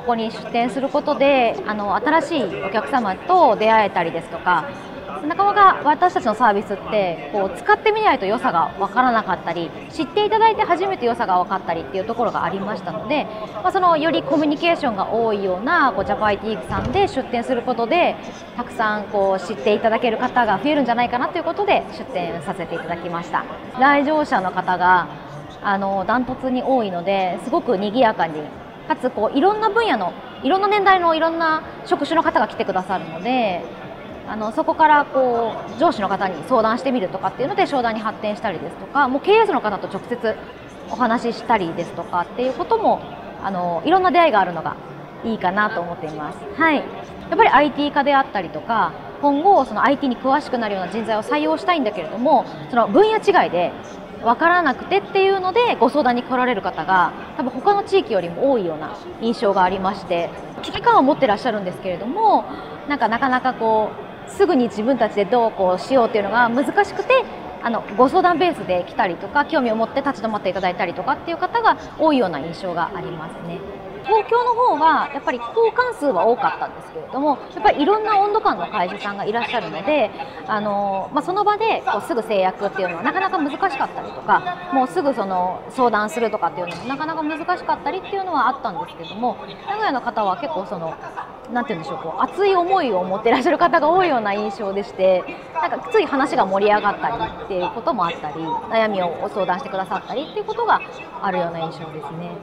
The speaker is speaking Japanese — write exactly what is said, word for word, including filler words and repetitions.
ここに出店することであの新しいお客様と出会えたりですとか、なかなか私たちのサービスってこう使ってみないと良さが分からなかったり、知っていただいて初めて良さが分かったりっていうところがありましたので、まあ、そのよりコミュニケーションが多いようなこうジャパ アイティー さんで出店することで、たくさんこう知っていただける方が増えるんじゃないかなということで出店させていただきました。来場者の方があのダントツに多いので、すごく賑やかに、かつこういろんな分野のいろんな年代のいろんな職種の方が来てくださるので、あのそこからこう上司の方に相談してみるとかっていうので商談に発展したりですとか、もう経営者の方と直接お話ししたりですとかっていうことも、あのいろんな出会いがあるのがいいかなと思っています。はい、やっぱり アイティー 化であったりとか、今後その アイティー に詳しくなるような人材を採用したいんだけれども、その分野違いで分からなくてっていうのでご相談に来られる方が多分他の地域よりも多いような印象がありまして、危機感を持ってらっしゃるんですけれども、なんかなかなかこうすぐに自分たちでどうこうしようっていうのが難しくて、あのご相談ベースで来たりとか、興味を持って立ち止まっていただいたりとかっていう方が多いような印象がありますね。東京の方はやっぱり交換数は多かったんですけれども、やっぱりいろんな温度感の会社さんがいらっしゃるので、あの、まあ、その場でこうすぐ制約っていうのはなかなか難しかったりとか、もうすぐその相談するとかっていうのもなかなか難しかったりっていうのはあったんですけども、名古屋の方は結構そのなんて言うんでしょう、こう熱い思いを持ってらっしゃる方が多いような印象でして、なんかつい話が盛り上がったりっていうこともあったり、悩みを相談してくださったりっていうことがあるような印象ですね。